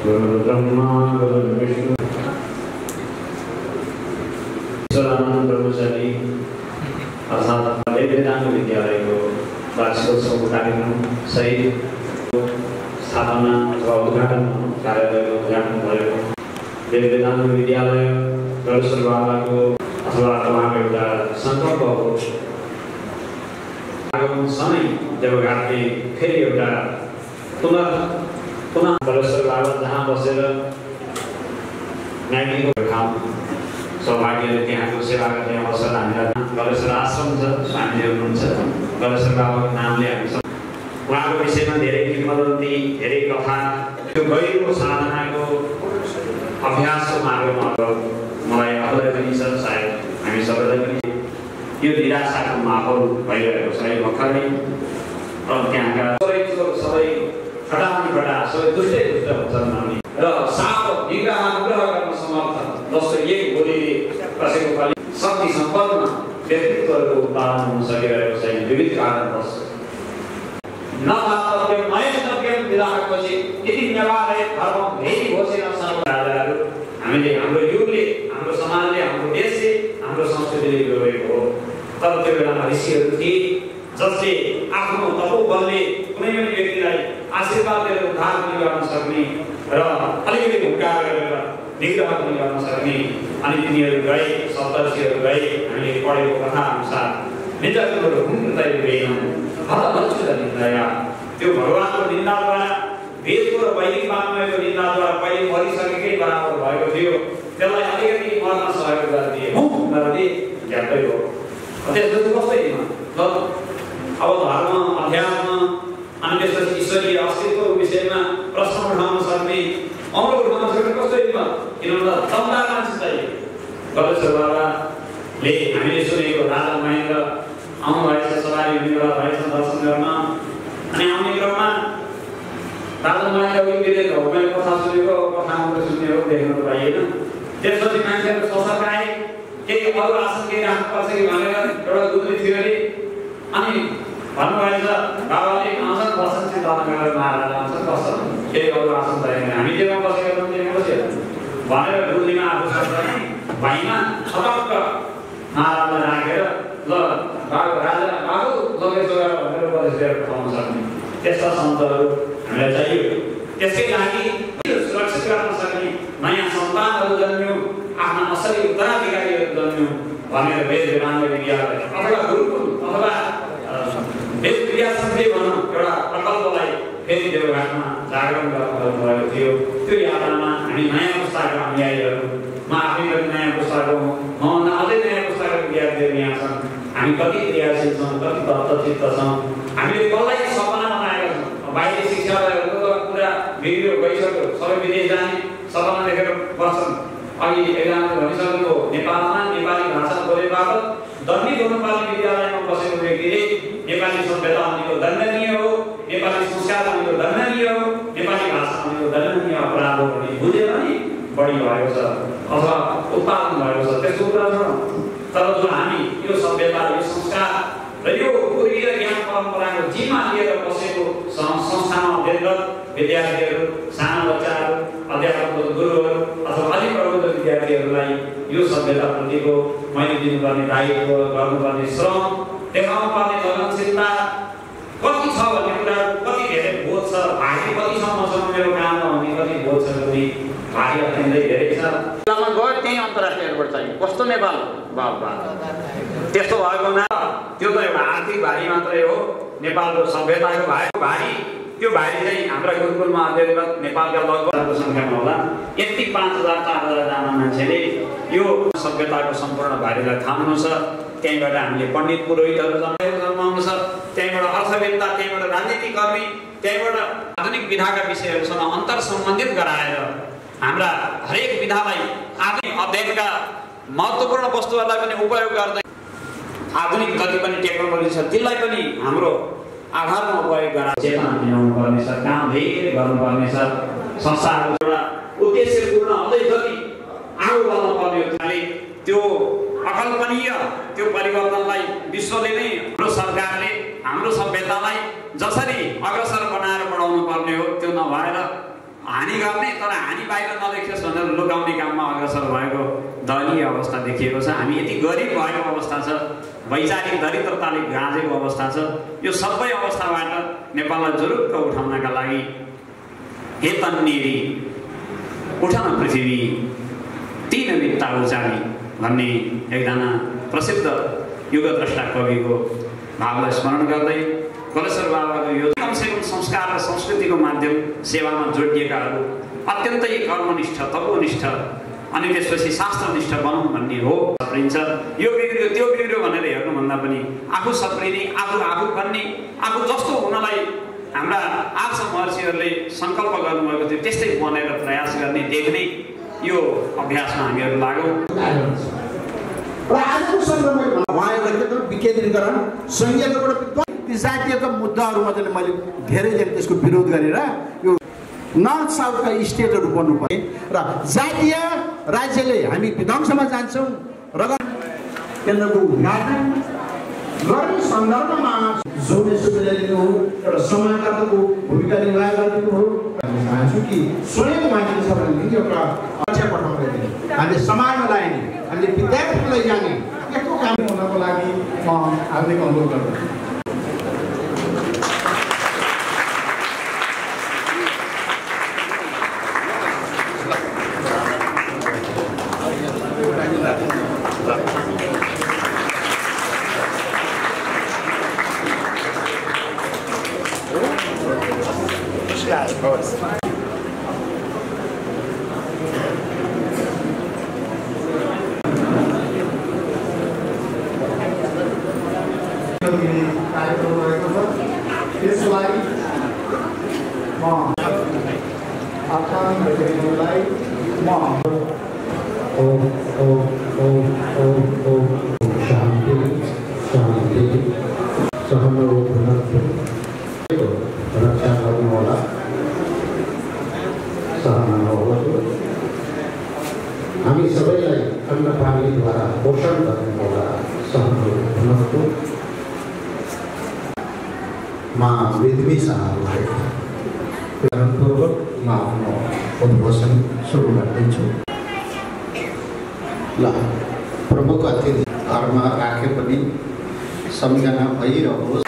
ब्रह्मा विष्णु ईश्वरानंद ब्रह्मचारी अर्थात् वेदांत विद्यालय को वार्षिकोत्सव कार्यक्रम सहित स्थापना अथवा उद्घाटन कार्यालय उद्घाटन भयो। वेदांत विद्यालय गणेश्वर बाबाको अथवा उहाँको एउटा संकल्प हो। आगामी समय जब घाटले फेरि एउटा पुनः गणेश्वर बाबा जहाँ बसेर नानीको ठाउँ सौभाग्यले त्यहाँको सेवा गर्ने अवसर हामीलाई गणेश्वर आश्रम छ, स्वामीजी हुनुहुन्छ। गणेश्वर बाबाको नामले हामी उहाँको विषयमा धेरै किंवदन्ती धेरै कथा त्यो गहिरो साधनाको अभ्यासको मार्गमा मलाई आफूलाई पनि छ, सायद हामी सबैलाई पनि यो निराशाको माहौल भइरहेको छ भर्खरै। त्यहाँका सबै फटाफट सबै दुष्टै दुष्ट हुन्छन् हामी र साफ निग्रह अनुग्रह गर्न समर्थ जस्तो एक बोलीले कसैको पनि शक्ति सम्पन्न व्यक्तित्वहरूको उत्पादन हुन सकिरहेको छैन विविध कारणवश। नभातव्यम नयन्तव्यम विधानपछि यदि नेवारे धर्म भेदी घोषणा सर्वराजाहरू हामीले हाम्रो युगले हाम्रो समाजले हाम्रो देशले हाम्रो संस्कृतिले जोडेको हो। तर त्यो बेलामा ऋषिहरू थिए जसले आफ्नो तपोबलले कुनै पनि व्यक्तिलाई आशीर्वाद दिएर उद्धार पनि गर्न सक्ने र अलिकति भुक्कार गरेर निग्रह पनि गर्न सक्ने। अनि तिनीहरू गए, सप्तऋषिहरू गए, हामीले पढेको कथा अनुसार निजहरूको हुँदैले गएनन् हतभत्सुर निन्द्या। त्यो भगवानको निन्दाद्वारा वेदको र वैदिक वाङ्मयको निन्दाद्वारा पहिले मरिसकेकै बराबर भएको थियो। त्यसलाई अलिकति मर्न सहयोग गरिदिए नरदिए झ्याप्पै हो। त्यसपछि कस्तो अब धर्म अध्यात्म अनि त्यसपछि ईश्वरीय अस्तित्वको विषयमा प्रश्न उठाउन सक्ने औलो उठाउन सक्ने कस्तो किनभने दमदार मान्छे चाहियो। गणेश्वर बाबाले हामीले सुनेको राजा महेन्द्र आउनुभएछ, सवारी हुनेवाला भएछ दर्शन गर्न। अनि आउने क्रममा राजा महेन्द्र विदेश भौगोलिक कथा सुनेको, कथा मात्रै सुन्ने हो, देख्न त पाइएन। त्यसपछि मान्छेहरू सशक्त आए, केही अरू आसन केही राख्नुपर्छ कि भनेर एउटा दुधले थियो अरे। अनि भन्नुभएछ बाबाले आसन बस्छन् चाहिँ दरबार महाराजा आउँछन् बस्छन्, केही अरू आसन चाहिएन, हामी जेमा बसेका छौँ त्यहाँ बस्यो भनेर दुधलीमा आफू सक्छ भाइमा छटक्क महाराजलाई राखेर ल बाबु राजा बाबु लगेर भनेर उपदेश दिएर पठाउन सक्ने त्यस्ता सन्तहरू हामीलाई चाहियो। त्यसकै लागि सुरक्षित गर्न सक्ने नयाँ सन्तानहरू जन्मियो, आफ्ना असली उत्तराधिकारीहरू जन्मियो भनेर वेद वेदांत विद्यालय अथवा गुरुकुल अथवा वेद विद्यासन्धि भनौँ एउटा प्रकल्पलाई फेरि देवघाटमा जागरण गर्नुभएको थियो। त्यो यात्रामा हामी नयाँ पुस्ताका अनुयायीहरू, म आफै पनि नयाँ पुस्ताको, मभन्दा अझै नयाँ पुस्ताका विद्यार्थीहरू यहाँ छन्। हामी कति क्रियाशील छौँ, कति तत्त्वचित्त छौँ, हामीले कसलाई सपना बनाएका छौँ। बाहिरी शिक्षाहरूको त पुरा बिग्रियो गइसक्यो, सबै विदेश जाने सपना देखेर बस्छन्। अघि एकजना भनिसक्नु नेपालमा नेपाली भाषा बोले बापत दण्डी नेपाली विद्यालयमा बसेको व्यक्तिले नेपाली सभ्यता भनेको दण्डनीय हो, नेपाली संस्कार भनेको दण्डनीय हो, नेपाली भाषा भनेको दण्डनीय अपराध हो भन्ने बुझेर नि बढी भएको छ अथवा उत्पादन भएको छ। त्यसको कुरा छ। तर जो हामी यो सभ्यता, यो संस्कार र यो पूर्वीय ज्ञान परम्पराको जिम्मा लिएर बसेको संस्थामा अध्ययनरत विद्यार्थीहरू, साना बच्चाहरू, अध्यापक गुरुहरू अथवा अलिक प्रबुद्ध विद्यार्थीहरूलाई यो सभ्यताप्रतिको मैले दिनुपर्ने दायित्व, गर्नुपर्ने श्रम, देखाउनु पर्ने लगनशीलता कति छ भन्ने कुरा कति धेरै बोध छ। भारी कतिसम्म छ मेरो काममा भन्ने कति बोध छ भने भारी अत्यन्तै धेरै छ। बेलामा गयो त्यही अन्तर्राष्ट्रिय एयरपोर्ट चाहिँ कस्तो नेपाल बाबा त्यस्तो भएको हुना त्यो त एउटा आर्थिक भारी मात्रै हो। नेपालको सभ्यताको भारी त्यो भारी चाहिँ हाम्रा गुरुकुलमा अध्ययनरत नेपालका लगभग सङ्ख्यामा होला यति 5000-4000 जना मान्छेले यो सभ्यताको सम्पूर्ण भारीलाई थाम्नु छ। त्यहीँबाट हामीले पण्डित पुरोहितहरू जन्माउनु छ, त्यहीँबाट अर्थवेत्ता, त्यहीँबाट राजनीतिकर्मी, त्यहीँबाट आधुनिक विधाका विषयहरूसँग अन्तर सम्बन्धित गराएर हाम्रा हरेक विधालाई आधुनिक अध्ययनका महत्त्वपूर्ण वस्तुहरूलाई पनि उपयोग गर्दै आधुनिक जति पनि टेक्नोलोजी छ त्यसलाई पनि हाम्रो आधारमा उपयोग गराएर चेतना दिलाउनु पर्ने छ, काम धेरै गर्नुपर्ने छ। संस्थाहरू एउटा उद्देश्यपूर्ण अझै जति आगो बढ्न पर्ने हुनाले त्यो अकल्पनीय त्यो परिवर्तनलाई विश्वले नै हाम्रो सरकारले हाम्रो सभ्यतालाई जसरी अग्रसर बनाएर बढाउनु पर्ने हो त्यो नभएर हानि गर्ने तर हानि बाहिर नदेखियोस् भनेर लुकाउने काममा अग्रसर भएको दयनीय अवस्था देखिएको छ। हामी यति गरिब भएको अवस्था छ, वैचारिक दरिद्रताले गाँजेको अवस्था छ। यो सबै अवस्थाबाट नेपाललाई जुरुक्क उठाउनका लागि हे तन्नेरी उठन पृथ्वी तीन बित्ता उचाली भन्ने एकजना प्रसिद्ध युगद्रष्टा कविको भावलाई स्मरण गर्दै गलेश्वर बाबाको यो कमसेकम संस्कार र संस्कृतिको माध्यम सेवामा जोडिएकाहरू अत्यन्तै कर्मनिष्ठ तपोनिष्ठ अनि त्यसपछि शास्त्रनिष्ठ बनौँ भन्ने हो सप्रिन्छ। यो बिग्रियो त्यो बिग्रियो भनेर हेर्नुभन्दा पनि आफू सप्रिने आफू बन्ने आफू जस्तो हुनलाई हाम्रा आर्ष महर्षिहरूले सङ्कल्प गर्नुभएको थियो त्यस्तै बनेर प्रयास गर्ने देख्ने यो अभ्यासमा हामीहरू लागौँ। र आजको सन्दर्भमा उहाँ एउटा विकेन्द्रीकरण संघीयताबाट जातीयका मुद्दाहरूमा चाहिँ मैले धेरै दिन त्यसको विरोध गरेर यो नर्थ साउथका स्टेटहरू बन्नु पर्ने र जातीय राज्यले हामी विध्वंसमा जान्छौँ र केन्द्रको उद्घाटन गर्ने सन्दर्भमा जोडे सुविधा हो एउटा समाजको भूमिका निर्वाह गरिदिनु हो। हामी चाहन्छु कि स्वयं मान्छे सबैले एउटा अक्षर पठाउँदै दिने हामीले समाजमा ल्याउने हामीले विद्यार्थीलाई जाने यस्तो काम हुनको लागि म हार्दिक अनुरोध गर्दछु। हामी सबैलाई अन्नपानीद्वारा पोषण गर्नेवाला सहनको मा विद्मी शाहलाई पूर्वक म आफ्नो उद्घोषण सुरु गर्दैछु। ल प्रमुख अतिथि घरमा राखे पनि सम्झना भइरहोस्।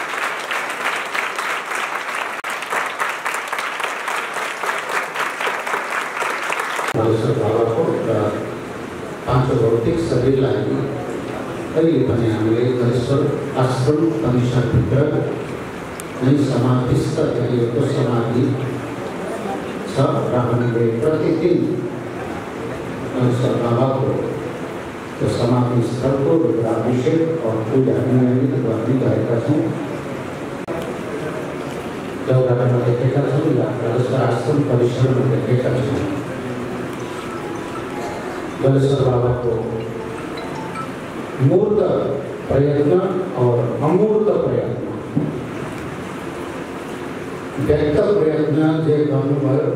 बाबाको पाँचौँ भौतिक शरीरलाई कहिले पनि हामीले गलेश्वर आश्रम परिसरभित्र नै समाधिस्थ गरिएको समाधि छ र हामीले प्रतिदिन गलेश्वर बाबाको त्यो समाधि स्थलको रुद्राभिषेक और पूजा नियमित गर्ने गरेका छौँ। देवघरमा देखेका छौँ या गलेश्वर आश्रम परिसरमा देखेका छौँ। गलेश्वर बाबा को मूर्त प्रयत्न और अमूर्त प्रयत्न व्यक्त प्रयत्न जे गर्नुभयो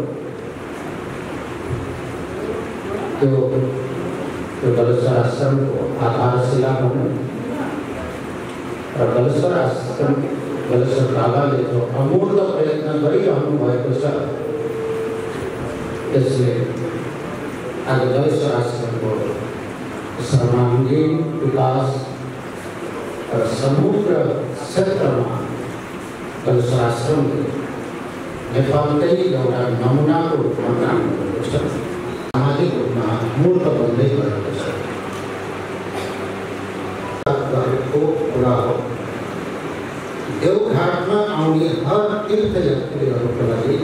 त्यो गलेश्वर आश्रम को आधारशिला बन्यो र गलेश्वर आश्रम गलेश्वर बाबाले जो अमूर्त प्रयत्न गरिरहनु भएको छ त्यसले आज गलेश्वर आश्रम को सर्वांगीण विकास और समग्र क्षेत्र में गलेश्वर आश्रम नेपालकै एउटा नमुनाको रूपमा काम गरेको छ। सामाजिक रूपमा मूर्त बन्दै गएको छ। कुरा हो देवघाटमा आउने हर तीर्थयात्रीहरूको लागि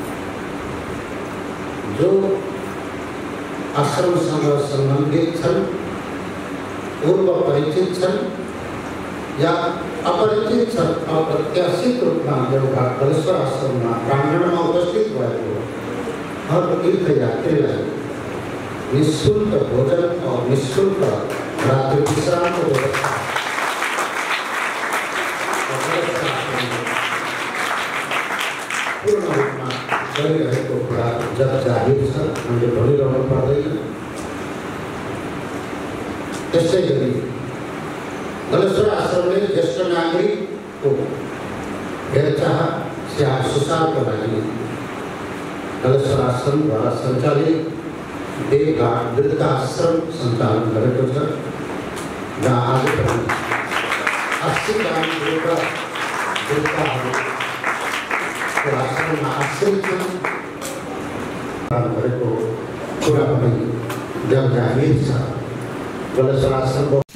जो आश्रमसँग संबंधित छन्, पूर्व परिचित छन् या अपरिचित छन्, अप्रत्याशित रूपमा देवघाट गलेश्वर आश्रममा प्राङ्गणमा उपस्थित भएको हर तीर्थयात्रीलाई निःशुल्क भोजन और निःशुल्क रात्रि विश्रामको व्यवस्था पूर्ण रूपमा गरिरहेको कुरा जब जाहिर छ, हामीले भनिरहनु पर्दैन। त्यसै गरी गलेश्वर आश्रमले ज्येष्ठ नागरिकको हेरचाह स्याहार सुसारको लागि गलेश्वर आश्रमद्वारा सञ्चालित देवघाट वृद्धाश्रम सञ्चालन गरेको छ, जहाँ आज पनि 80 जना वृद्धहरूको आश्रममा आश्रय छन् गरेको कुरा पनि जग जाहिर छ। गलेश्वर आश्रमको